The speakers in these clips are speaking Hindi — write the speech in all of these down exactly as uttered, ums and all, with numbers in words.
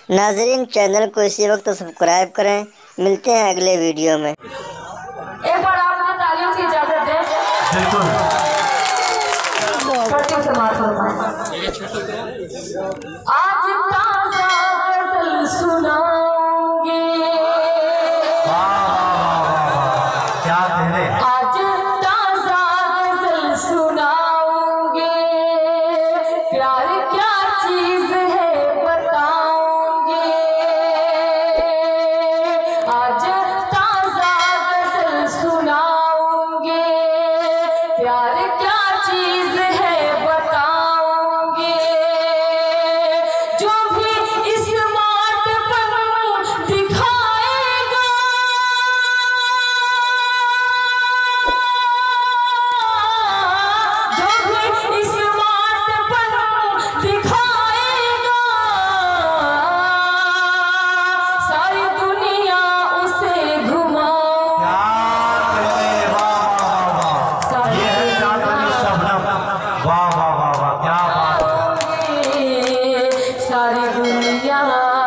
नाजरीन, चैनल को इसी वक्त सब्सक्राइब करें। मिलते हैं अगले वीडियो में। एक बार आपने तालियों की इजाजत दें। बिल्कुल। आज ताज़ा गज़ल सुनाऊंगी, क्या कहने, आज ताज़ा गज़ल सुनाऊंगी, प्यार क्या चीज़ है बताऊंगी, आज ताज़ा गज़ल सुनाऊंगी, प्यार क्या चीज़ है बताऊंगी, जो भी इस माट पर दिखाएगा, जो भी इस माट पर दिखाएगा, सारी दुनिया उसे घुमाओ। क्या कहने, वाह वाह वाह वाह, ये है चांदनी शबनम, वाह वाह वाह वाह, क्या बात है। सारी दुनिया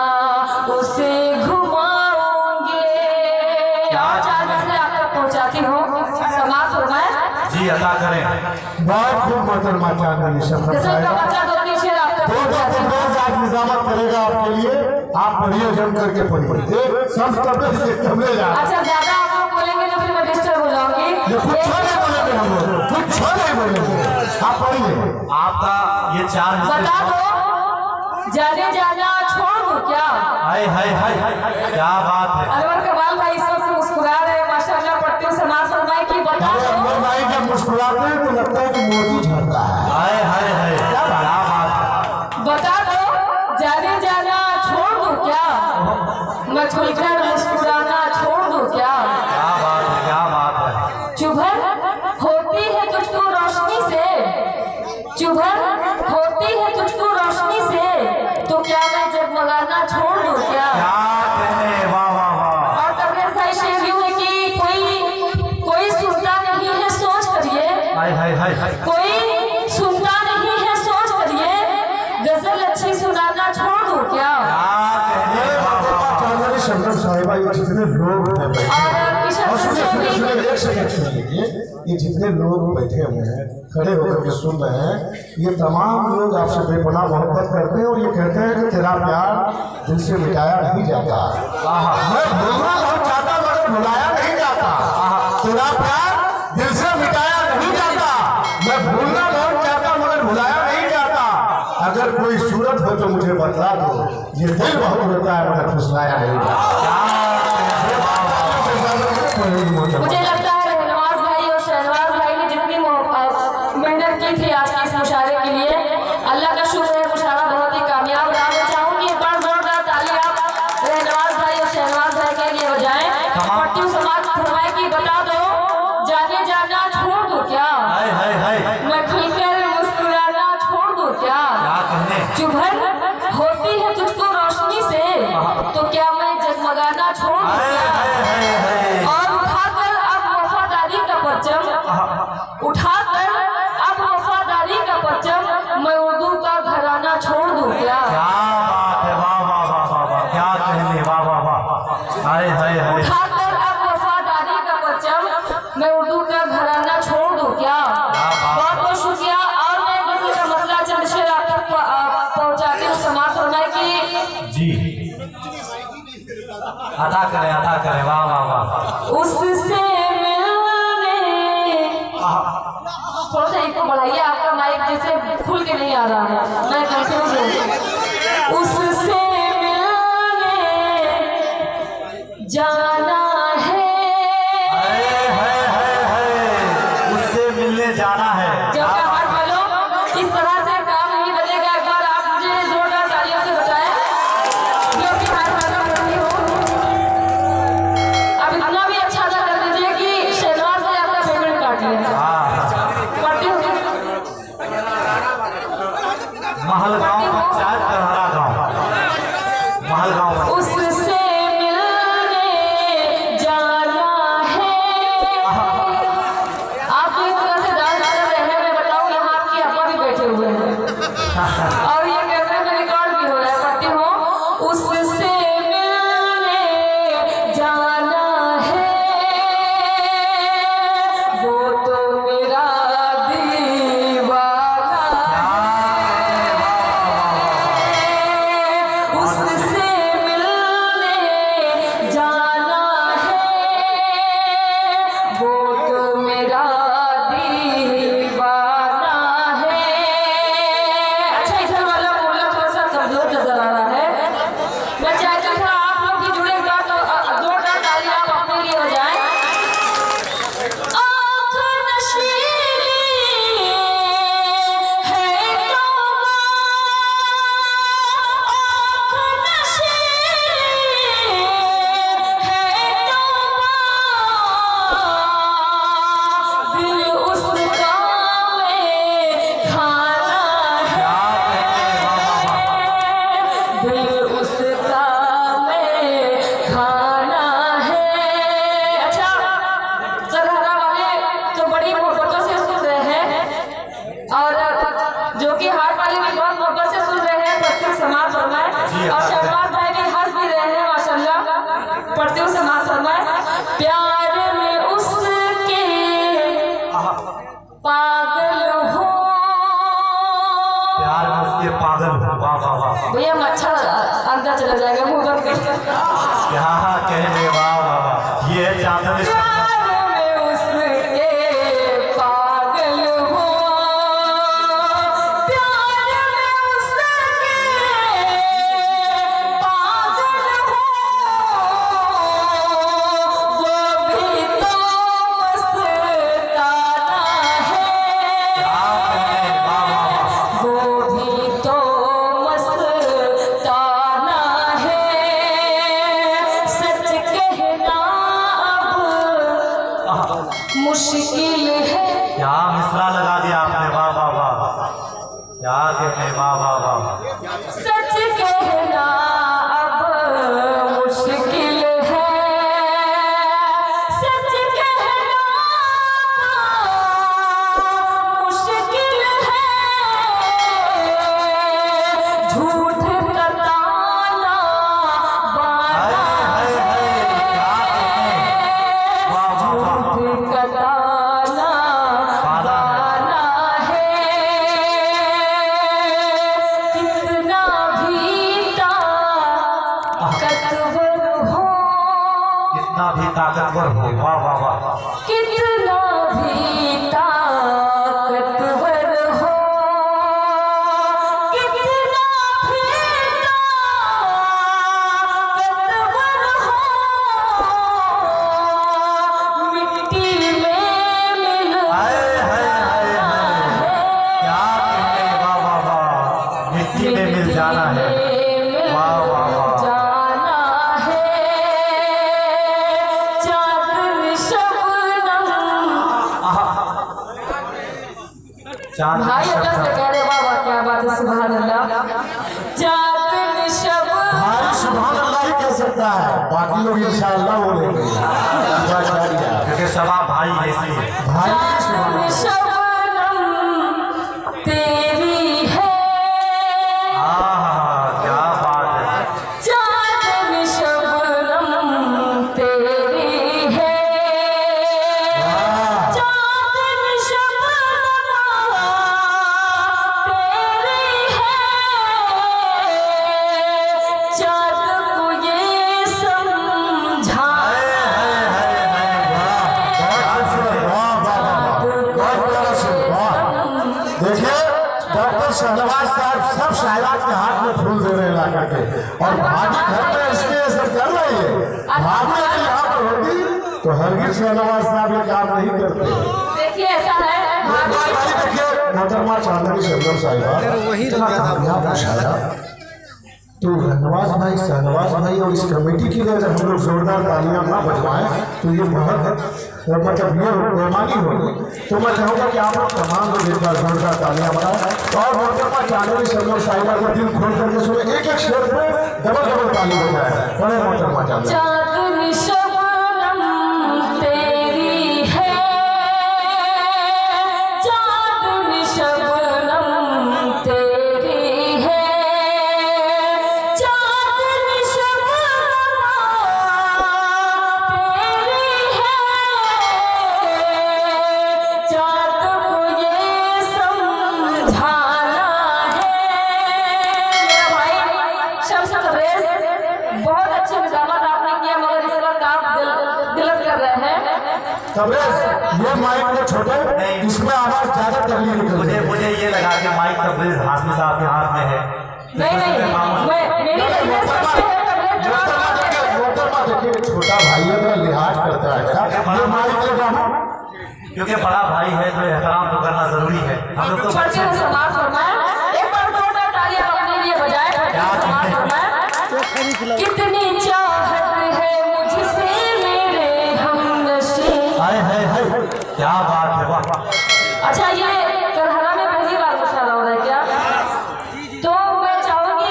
उसे घुमाओगे। और चार मसले आप तक पहुंचाती हूँ, समाप्त हो गए। जी अदा करें। बहुत खूब मोहतरमा चांदनी शबनम गज़ल का साहिबा। मतलब दो तीन शेर आप तक दो दो पहुंचाती हूँ। रोज आज निजामत करेगा आपके लिए, आप पढ़िए, जम करके पढ़िए। एक संस्कृत से चले जा, अच्छा, ज्यादा आप लोग बोलेंगे तो फिर मैं डिस्टर्ब हो जाऊंगी। ये कुछ नहीं बोलेंगे हम लोग, कुछ नहीं बोलेंगे, आप पढ़िए। आपका ये चार बता दो, जाने जाना छोड़ दो क्या? हाय हाय हाय, क्या बात है। अनवर कमाल भाई इस वक्त मुस्कुरा रहे हैं, माशाअल्लाह। पढ़ती हूँ समाज फरमाए की बता अरे दो। अनवर भाई जब मुस्कुराते हैं तो लगता है कि मोती झड़ता है। हाय हाय हाय, क्या बात है। बता दो, जाने जाना छोड़ दो क्या? मैं खुलकर मुस्कुराना छोड़ दो क्या? क्या बात है, क्या बात है। चुभन होती है तुझको रोशनी से, चुभन होती है तुझको रोशनी से, तो क्या मैं जगमगाना छोड़ दूं क्या? क्या कहने, वाह वाह वाह। और तबरेज़ भाई शेर यूं है कि कोई कोई सुनता नहीं है सोच करिए, हाय हाय हाय हाय, कोई सुनता नहीं है सोच करिए, गजल अच्छी सुनाना छोड़ दूं क्या? क्या कहने, वाह वाह वाह। चांदनी शबनम साहिबा, ये जितने लोग हैं बैठे और हैं, किशन और सुनिए सुनिए से सुनिए, एक सेकंड सुनिए, ये जितने लोग बैठे हुए हैं, खड़े होकर के सुन रहे हैं, ये तमाम लोग आपसे बेपनाह मोहब्बत करते हैं और ये कहते हैं कि तेरा प्यार दिल से मिटाया नहीं जाता। मैं भूलना बहुत चाहता मगर भुलाया नहीं जाता। तेरा प्यार दिल से मिटाया नहीं जाता, मैं भूलना बहुत चाहता मगर भुलाया नहीं जाता। अगर कोई सूरत हो तो मुझे बतला दो, ये दिल बहुत होता है मगर फुसलाया नहीं जाता। मुझे लगता है रहनवाज भाई और शहनवाज भाई ने जितनी मेहनत की थी आज के इस मुशायरे के लिए, अल्लाह का शुक्र है, मुशायरा बहुत ही कामयाब रहा। मैं चाहूंगी एक बार जोरदार ताली आप रहनवाज भाई और शहनवाज भाई के लिए बजाएं। पट्टी समाज फरमाए की बता दो, जाने जाना छोड़ दो क्या? हाय हाय हाय, मैं खुलकर मुस्कुराना छोड़ दो क्या? क्या कहने, चुभन होती है तुझको रोशनी से, तो क्या मैं जगमगाना छोड़ दूं हाय क्या? हाय हाय हाय, और उठाकर अब वफादारी का परचम, उठाकर अब वफादारी का परचम, मैं उर्दू का घराना छोड़ दूं क्या? क्या बात है, वाह वाह वाह वाह वाह, क्या कहने, वाह वाह वाह, हाय हाय हाय। उठाकर अब वफादारी का परचम, मैं उर्दू का घराना छोड़ दूं क्या? बहुत बहुत शुक्रिया। और मैं गज़ल का मतलब चंद शेर आप तक पहुंचाती हूँ, समाज फरमाए की जी अदा करें, अदा करें, वाह वाह वाह। उससे मिलने, थोड़ा सा एक बढ़ाइए, आपका माइक जैसे खुल के नहीं आ रहा है, मैं कंफ्यूज हूँ। उससे मिलने जाना है, हाय हाय हाय हाय, उससे मिलने जाना है। जब का हाथ बोलो, इस तरह से काम नहीं बनेगा। एक बार आप मुझे जोरदार तालियों से बताएं, जो कि हाथ वाला करती हूँ। अब इतना भी अच्छा अदा कर दीजिए कि शहनवाज ने आपका पेमेंट काट लिया। पढ़ती हूँ, महल गांव पंचायत करहरा गांव। प्यार में उसके पागल हो, प्यार में उसके पागल हो। वाह वाह वाह भैया मच्छर अंदर चला जाएगा मुंह बंद कर। क्या कहने, वाह वाह वाह। ये है चांदनी शबनम। मुश्किल है। क्या मिसरा लगा दिया आपने, वाह वाह वाह। क्या कहने, वाह वाह वाह। सच कहना अब मुश्किल है, सच कहना मुश्किल है, झूठ का ताना बाना है, झूठ का ताना बाना है, कितना भी ताकतवर हो, कितना भी ताकतवर हो, वाह वाह वाह। कितना भी ताकतवर हो, कितना भी ताकतवर हो, मिट्टी में मिल हाय हाय हाय हाय। क्या कहने, वाह वाह वाह। मिट्टी में मिल जाना है, वाह वाह वाह। जाना है, चांदनी शबनम। चांद भाई अल्लाह से कह रहे, वाह वाह क्या बात है, सुभान अल्लाह। चांदनी शबनम, भाई सुभान अल्लाह ही कह सकता है, बाकी लोग इंशाअल्लाह बोलेंगे। क्योंकि सवा भाई ऐसी है। भाई चांदनी शबनम तेरी है, हाँ क्या बात है। चांदनी शबनम तेरी है, चांदनी शबनम तेरी है, चाँद को ये समझा, देखिए डॉक्टर शहनवाज साहब सब शायरात के हाथ में फूल दे रहे हैं ला करके, और भाभी घर में इसके ये सब कर रही है। भाभी अगर यहाँ पर होती तो हरगिज शहनवाज साहब ये काम नहीं करते। देखिए ऐसा है भाभी, देखिए मोहतरमा चांदनी शबनम साहिबा इतना कामयाब मुशायरा, तो शहनवाज भाई शहनवाज भाई और इस कमेटी के लिए अगर हम लोग जोरदार तालियां ना बजवाएं तो ये बहुत मतलब ये बेमानी होगी। तो मैं चाहूँगा कि आप लोग तमाम लोग एक बार जोरदार तालियां बजाएं और मोहतरमा चांदनी शबनम साहिबा को दिल खोल करके सुने, एक एक शेर पे डबल डबल ताली बजाएं। बड़े मोहतरमा चांदनी चांदनी शबनम तेरी है, चांदनी शबनम तेरी है, चांदनी शबनम तेरी है, चाँद को ये समझाना है। मेरा भाई शम्स तबरेज़, बहुत अच्छे निजामत आपने किया, मगर इस वक्त आप दिल दिलत कर रहे हैं। तबरेज़ ये माइक में छोटे, इसमें आवाज ज्यादा तगड़ी निकल मुझे रही है। मुझे ये लगा कि माइक तबरेज़ हाशमी साहब के हाथ में है। नहीं नहीं, मैं मेरी रिक्वेस्ट करते हैं तबरेज़ जवाब दीजिए। मोहतरमा देखिए छोटा भाई है, मेरा लिहाज करता है, ये माइक लगा हो। क्योंकि बड़ा भाई है तो एहतराम तो करना जरूरी है। हम लोग तो बढ़ते हुए समाज फरमाएं, एक बार जोरदार तालियां अपने लिए बजाएं। समाज फरमाएं, कितनी चाहत है मुझसे मेरे हमनशी। हाय हाय हाय, क्या बात है, वाह वाह। अच्छा ये करहरा में पहली बार मुशायरा हो रहा है क्या? तो मैं चाहूंगी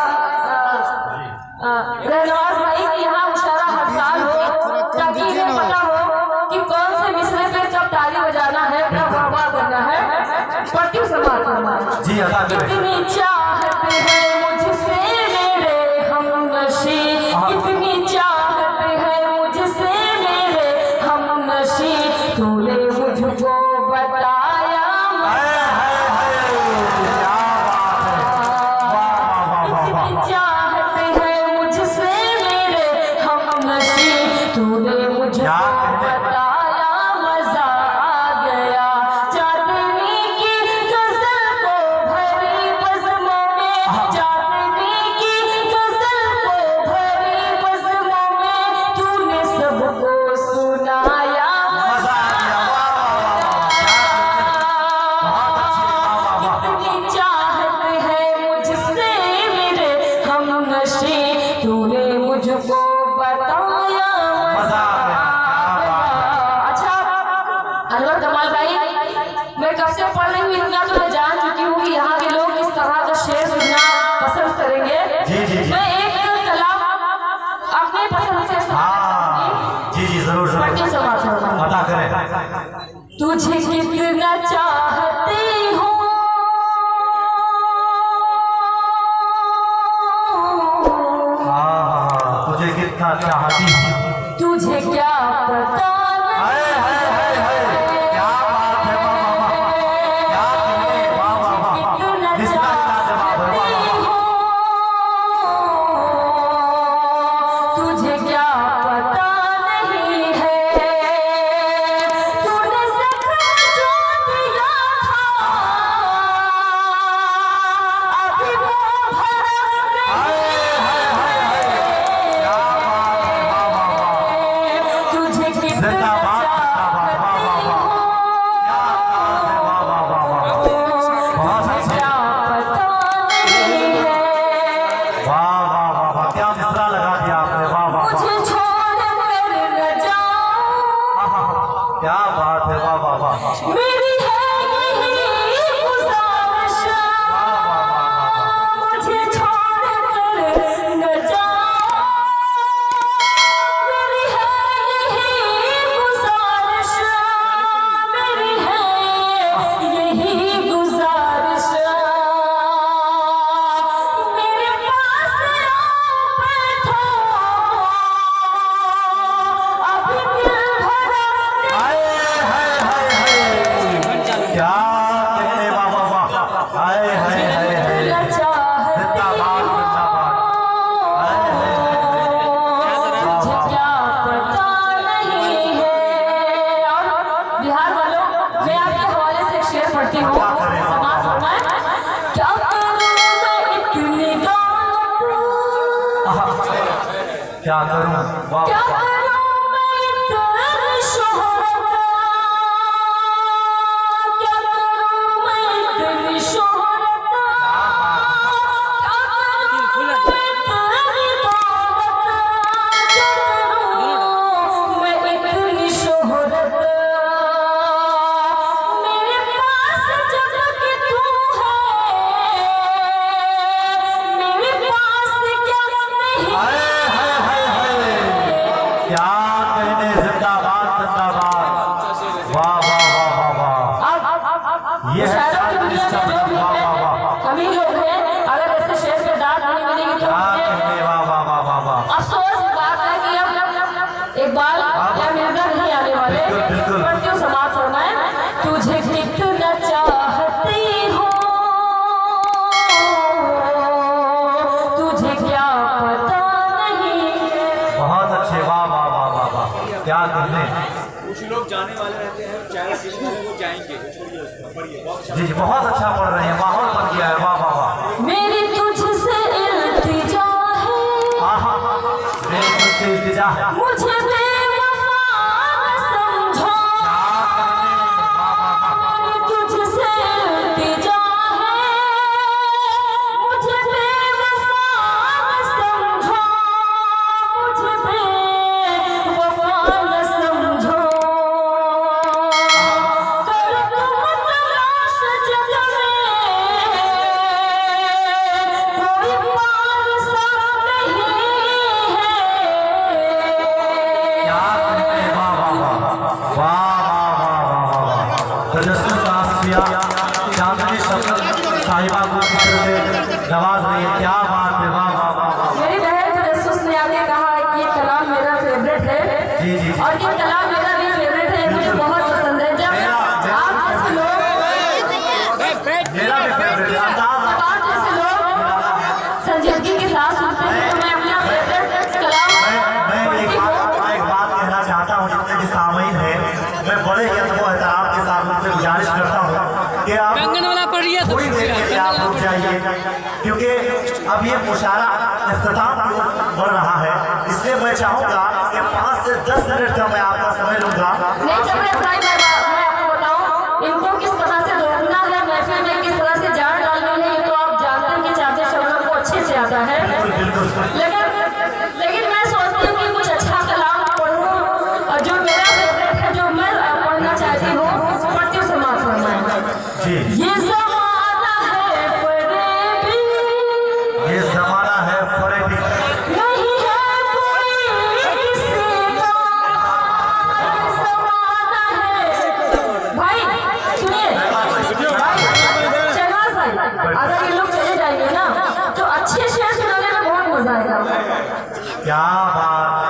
रहनवाज भाई कि यहाँ मुशायरा हर साल हो, ताकि इन्हें पता हो कि कौन से मिसरे पे कब ताली बजाना है, कब वाह करना है। पट्टी समाज फरमाएं, जी अदा करें। कितनी चाहत है मुझसे मेरे हमनशी, कितनी चाहत है मुझसे मेरे तूने मुझको बताया इतनी चाहत है मुझसे मेरे हमनशी, तूने मुझको बताया मजा आ गया। चांदनी की गजल को भरी बज़्मों में, चांदनी की गजल को भरी बज़्मों में, तूने सबको सुनाया मजा आ गया। इतनी चाहत है मुझसे मेरे हमनशी, तूने मुझको बताया मजा आ गया। अच्छा अनवर कमाल भाई, मैं कब से पढ़ रही हूँ, इतना तो मैं जान चुकी हूँ कि यहाँ के लोग किस तरह का शेर सुनना पसंद करेंगे। जी, जी, जी। मैं एक कलाम अपने पसंद से हाँ जी जी जरूर जरूर पढ़ती समाज पता करें। तुझे कितना चाहती हूँ, हाँ तुझे कितना चाहती हूँ, तुझे क्या पता हाय हाय हाय हाय क्या बात है, वाह वाह वाह क्या कहने, वाह वाह वाह कितना जिसका जवाब है, वाह चाहती वाह हूँ, तुझे क्या पता नहीं है, तूने सपना जो दिया था अभी वो भरा हाय हाय हाय हाय क्या बात है, वाह वाह वाह तुझे कितना जिंदाबाद जिंदाबाद, वाह वाह वाह क्या बात है, वाह वाह वाह वाह बहुत अच्छे, क्या पता नहीं है, वाह वाह वाह वाह क्या मिसरा लगा दिया आपने, वाह वाह वाह मुझे छोड़ कर न जाओ, क्या बात है, वाह वाह वाह मेरी है यही गुजारिश, वाह वाह वाह मुझे छोड़ कर न जाओ, मेरी है यही गुजारिश, मेरी है यही गुजारिश, मेरे पास आओ बैठो, अभी दिल भरा हाय हाय हाय हाय क्या कहने, वाह वाह वाह हाय हाय हाय हाय जिंदाबाद जिंदाबाद हाय हाय मुझे क्या पता नहीं है। और बिहार वालों, मैं आपके हवाले से एक शेर पढ़ती हूँ, समाज फरमाए। क्या करूँ मैं इतनी दौलत, क्या करूं, वाह क्या वाह करूँ मैं इतनी शोहरत, क्या करूँ मैं इतनी शोहरत, क्या करूँ मैं इतनी दौलत, क्या करूँ मैं इतनी शोहरत, मेरे पास जब कि तू है, मेरे पास क्या नहीं हाय हाय हाय हाय क्या कहने, जिंदाबाद जिंदाबाद वाह वाह वाह वाह वाह ये है शायरों की दुनिया में जो भी वाह वाह वाह है कभी लोग हैं, अगर ऐसे शेर पे डांट नहीं मिलेगी तो क्या मुझे कहने, वाह वाह वाह वाह वाह अफसोस की बात है कि अब इकबाल या मिर्जा नहीं आने वाले। बिल्कुल, बिल्कुल। पढ़ती हूँ, समाज फरमाए। तुझे कितना चाहती हूँ, तुझे क्या पता नहीं, बहुत अच्छे, वाह वाह वाह वाह वाह क्या कहने, कुछ लोग जाने वाले रहते हैं, चाहे किसी वाले वो जाएंगे, छोड़िए उसको, पढ़िए बहुत अच्छा। जी जी बहुत अच्छा पढ़ रहे हैं, माहौल बन गया है, वाह वाह वाह मेरी तुझसे इल्तिजा है, हाँ हाँ हाँ मेरे मुझसे इल्तिजा है, मुझे बेवफा न समझो, क्या कहने, वाह वाह वाह मेरी तुझसे इल्तिजा है, मुझे बेवफा न समझो, मुझे बेवफा न समझो, कर तुम तलाश जग में, कोई पार सा नहीं है, क्या कहने, वाह वाह वाह वाह वाह वाह वाह वाह तजस्सुस का आसिया चांदनी शब्द साहिबा को किसी से नवाज रही है, क्या बात है, वाह वाह वाह वाह मेरी बहन तजस्सुस ने आके कहा है कि ये कलाम मेरा फेवरेट है, जी जी जी और ये कलाम मेरा भी फेवरेट है, मुझे बहुत के सामईन हैं, मैं बड़े ही अदब और एहतराम के साथ उनसे गुजारिश करता हूँ कि आप थोड़ी देर के लिए आप रुक जाइए, क्योंकि अब ये मुशायरा इख्तिताम की ओर बढ़ रहा है। इसलिए मैं चाहूँगा कि पाँच से दस मिनट का मैं आपका समय लूँगा। नहीं जबरदस्त भाई, मैं आपको बताऊँ इनको किस तरह से रोकना है, महफिल में किस तरह से जान डालनी है, ये तो आप जानते हैं कि चाचा शबनम को अच्छे से आता है। लेकिन लेकिन मैं सोचती हूँ कि कुछ अच्छा कलाम पढ़ूँ, जो मेरा फेवरेट है, जो मैं पढ़ना चाहती हूँ, पढ़ती हूँ समाप्त फरमाएं। ये ज़माना है फरेबी, ये ज़माना है फरेबी, नहीं है कोई किसी का, ये ज़माना है। भाई सुनिए भाई, शहनाज भाई, अगर ये लोग चले जाएंगे ना तो अच्छे शेर सुनाने में बहुत मजा आएगा। क्या बात